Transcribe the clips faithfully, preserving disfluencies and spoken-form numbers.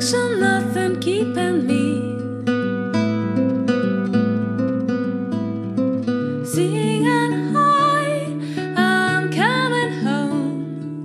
action, nothing keeping me. Singing high, I'm coming home.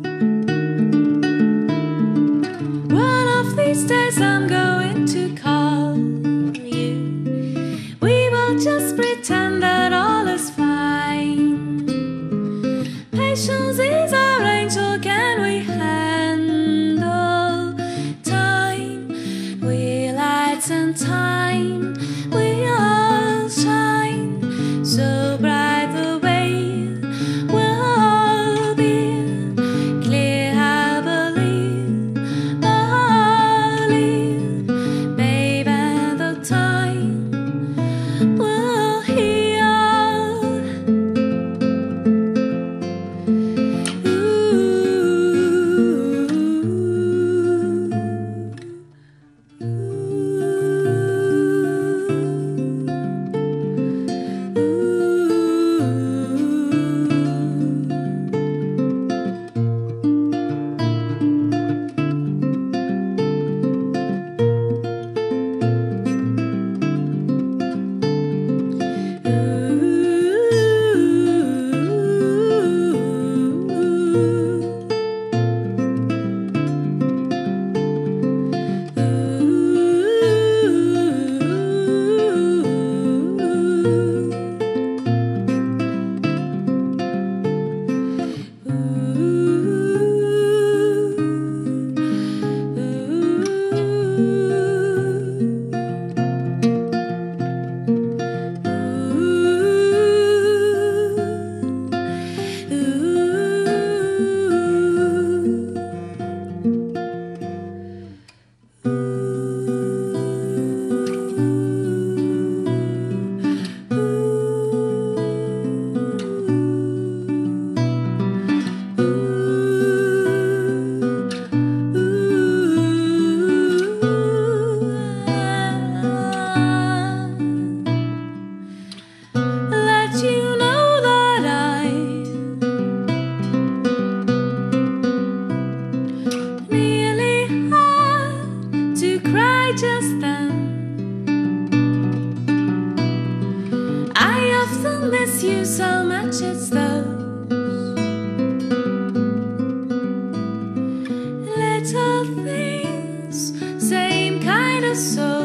One of these days I'm going to call you. We will just pretend that all is fine. Patience is our angel, can we handle time? We lights in time, we all shine so bright the way will be clear. I believe, believe, baby, the time will heal. Just then, I often miss you so much. It's those little things, same kind of soul.